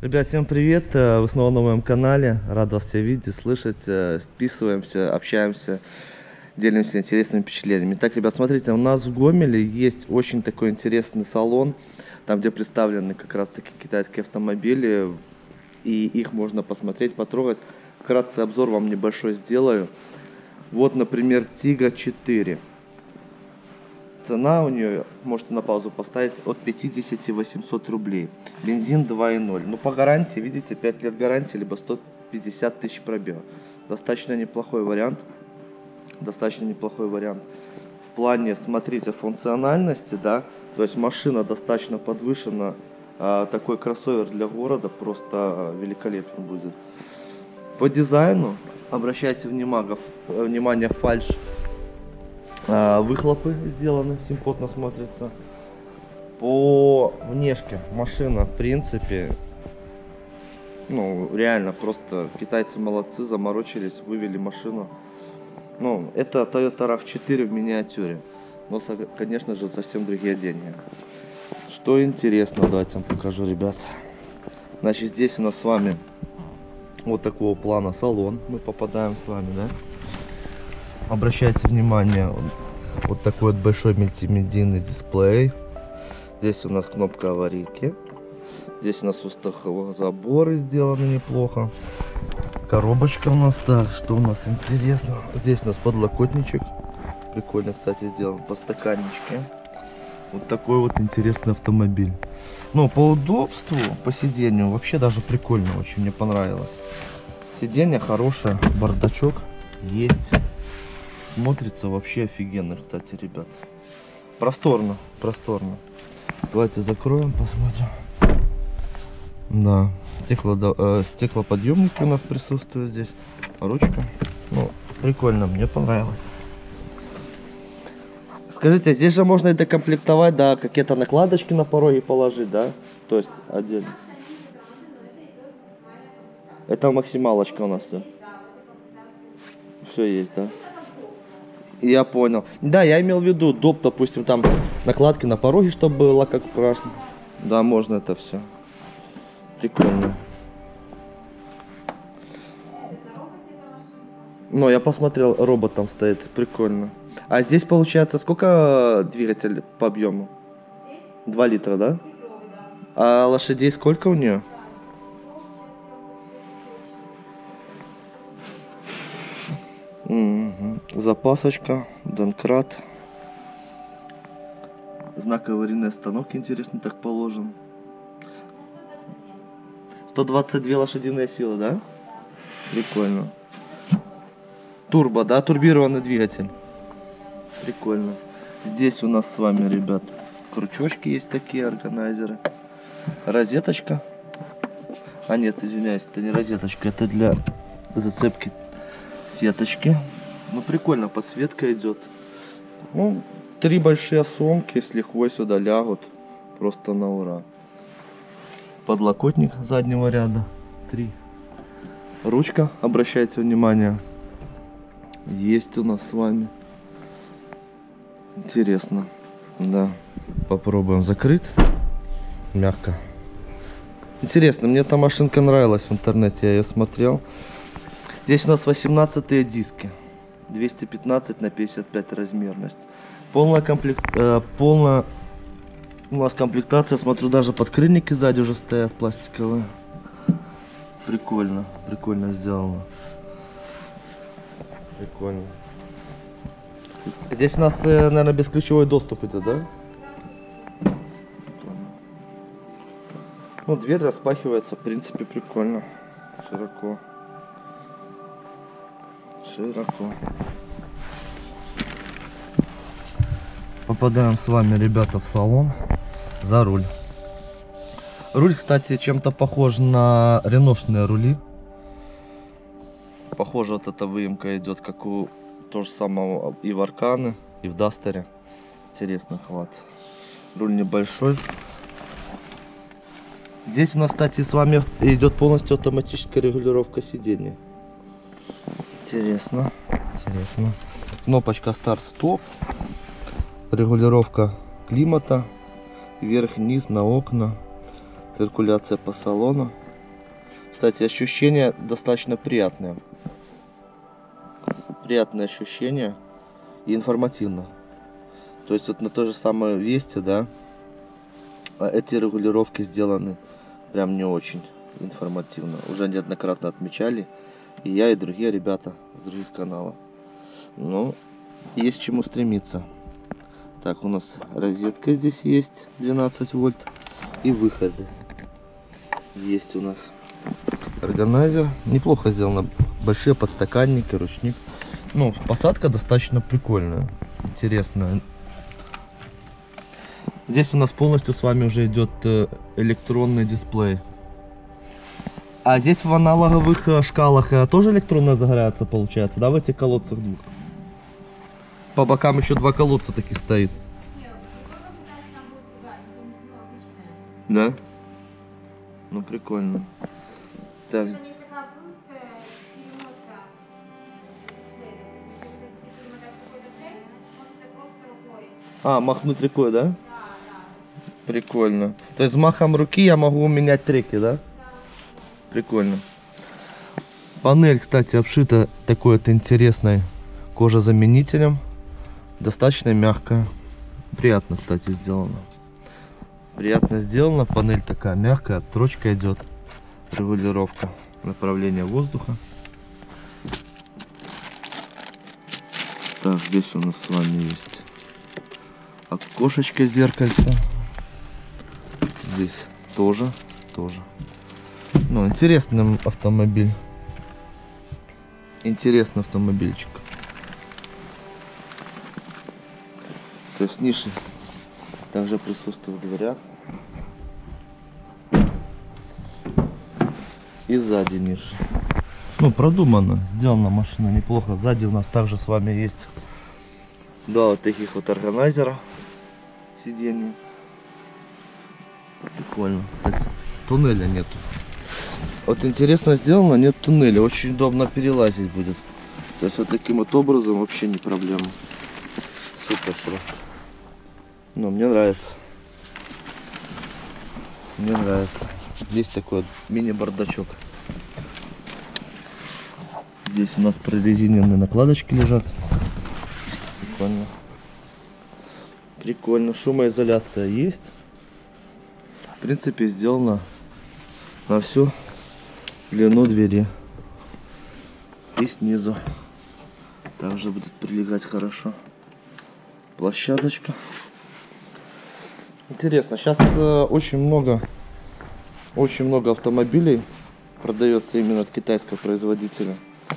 Ребят, всем привет! Вы снова на моем канале. Рад вас всех видеть, слышать. Списываемся, общаемся, делимся интересными впечатлениями. Итак, ребят, смотрите, у нас в Гомеле есть очень такой интересный салон, там где представлены как раз таки китайские автомобили, и их можно посмотреть, потрогать. Вкратце обзор вам небольшой сделаю. Вот, например, Тига 4. Цена у нее, можете на паузу поставить, от 50 800 рублей. Бензин 2.0. Ну, по гарантии, видите, 5 лет гарантии, либо 150 тысяч пробега. Достаточно неплохой вариант. Достаточно неплохой вариант. В плане, смотрите, функциональности, да, то есть машина достаточно подвышена. Такой кроссовер для города просто великолепен будет. По дизайну, обращайте внимание, фальш. Выхлопы сделаны, симпотно смотрится. По внешке машина, в принципе, ну, реально, просто китайцы молодцы, заморочились, вывели машину. Ну, это Toyota RAV4 в миниатюре. Но, конечно же, совсем другие деньги. Что интересно, давайте вам покажу, ребят. Значит, здесь у нас с вами вот такого плана салон. Мы попадаем с вами, да? Обращайте внимание, вот такой вот большой мультимедийный дисплей. Здесь у нас кнопка аварийки. Здесь у нас заборы сделаны неплохо. Коробочка у нас, так, что у нас интересно. Здесь у нас подлокотничек. Прикольно, кстати, сделан по стаканчике. Вот такой вот интересный автомобиль. Но по удобству, по сидению, вообще даже прикольно, очень мне понравилось. Сиденье хорошее, бардачок есть. Смотрится вообще офигенно, кстати, ребят. Просторно, просторно. Давайте закроем, посмотрим. Да, стеклоподъемники у нас присутствуют здесь. Ручка. Ну, прикольно, мне понравилось. Скажите, здесь же можно и докомплектовать, да, какие-то накладочки на пороге положить, да? То есть отдельно. Это максималочка у нас, да? Все есть, да? Я понял. Да, я имел в виду доп, допустим, там накладки на пороге, чтобы было как красно. Да, можно это все. Прикольно. Но я посмотрел, робот там стоит. Прикольно. А здесь получается сколько двигатель по объему? 2 литра, да? А лошадей сколько у нее? Запасочка, донкрат. Знак аварийной остановки, интересно, так положен. 122 лошадиные силы, да? Прикольно. Турбо, да? Турбированный двигатель. Прикольно. Здесь у нас с вами, ребят, крючочки есть такие, органайзеры. Розеточка. А нет, извиняюсь, это не розеточка, это для зацепки сеточки. Ну, прикольно, подсветка идет. Ну, 3 большие сумки с лихвой сюда лягут. Просто на ура. Подлокотник заднего ряда. 3. Ручка, обращайте внимание. Есть у нас с вами. Интересно. Да. Попробуем закрыть. Мягко. Интересно, мне эта машинка нравилась в интернете, я ее смотрел. Здесь у нас 18 диски. 215 на 55 размерность. Полная у нас комплектация, смотрю, даже подкрыльники сзади уже стоят пластиковые. Прикольно, прикольно сделано. Прикольно. Здесь у нас, наверное, бесключевой доступ идет, да? Ну, дверь распахивается, в принципе, прикольно. Широко. Широко. Попадаем с вами, ребята, в салон. За руль. Руль, кстати, чем-то похож на реношные рули. Похоже, вот эта выемка идет, как у того же самого и в Аркане, и в Дастере. Интересный хват. Руль небольшой. Здесь у нас, кстати, с вами идет полностью автоматическая регулировка сидений. Интересно. Интересно. Кнопочка старт-стоп. Регулировка климата. Вверх-вниз на окна. Циркуляция по салону. Кстати, ощущение достаточно приятное. Приятное ощущение и информативно. То есть вот на той же самой Весте, да, эти регулировки сделаны прям не очень информативно. Уже неоднократно отмечали и я, и другие ребята с других каналов. Но есть к чему стремиться. Так, у нас розетка здесь есть 12 вольт и выходы. Есть у нас органайзер. Неплохо сделано. Большие подстаканники, ручник. Ну, посадка достаточно прикольная, интересная. Здесь у нас полностью с вами уже идет электронный дисплей. А здесь в аналоговых шкалах тоже электронная загорается, получается, да, в этих колодцах двух? По бокам еще два колодца таких стоит. Да? Ну, прикольно. Так. А, махнуть рукой, да? Да. Прикольно. То есть с махом руки я могу менять треки, да? Да. Прикольно. Панель, кстати, обшита такой вот интересной кожезаменителем. Достаточно мягкая. Приятно, кстати, сделано. Приятно сделано. Панель такая мягкая, отстрочка идет. Регулировка направления воздуха. Так, здесь у нас с вами есть окошечко, зеркальце. Здесь тоже. Ну, интересный автомобиль. Интересный автомобильчик. То есть ниши также присутствуют в дверях. И сзади ниши. Ну, продумано. Сделана машина неплохо. Сзади у нас также с вами есть два вот таких вот органайзера сидений. Прикольно. Кстати, туннеля нету. Вот интересно сделано, нет туннеля. Очень удобно перелазить будет. То есть вот таким вот образом вообще не проблема. Супер просто. Ну, мне нравится. Мне нравится. Здесь такой вот мини-бардачок. Здесь у нас прорезиненные накладочки лежат. Прикольно. Прикольно. Шумоизоляция есть. В принципе, сделано на всю длину двери. И снизу также будет прилегать хорошо. Площадочка. Интересно, сейчас очень много автомобилей продается именно от китайского производителя.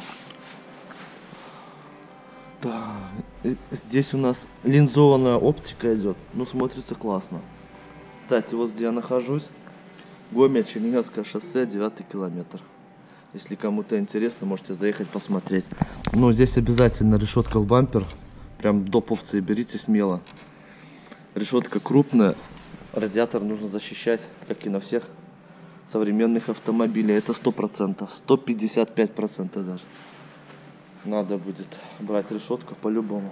Да, здесь у нас линзованная оптика идет, ну смотрится классно. Кстати, вот где я нахожусь, Гомель, Черниговское шоссе, 9 километр. Если кому-то интересно, можете заехать посмотреть. Но здесь обязательно решетка в бампер, прям доп. Опции берите смело. Решетка крупная, радиатор нужно защищать, как и на всех современных автомобилях. Это 100%, 155% даже. Надо будет брать решетку по-любому.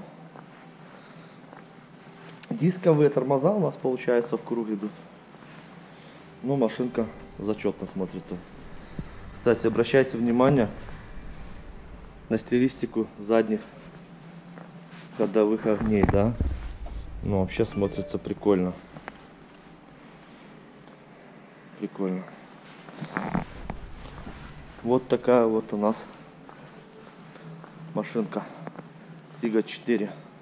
Дисковые тормоза у нас, получается, в круг идут. Ну, машинка зачетно смотрится. Кстати, обращайте внимание на стилистику задних ходовых огней, да? Ну, вообще смотрится прикольно. Прикольно. Вот такая вот у нас машинка Тига 4.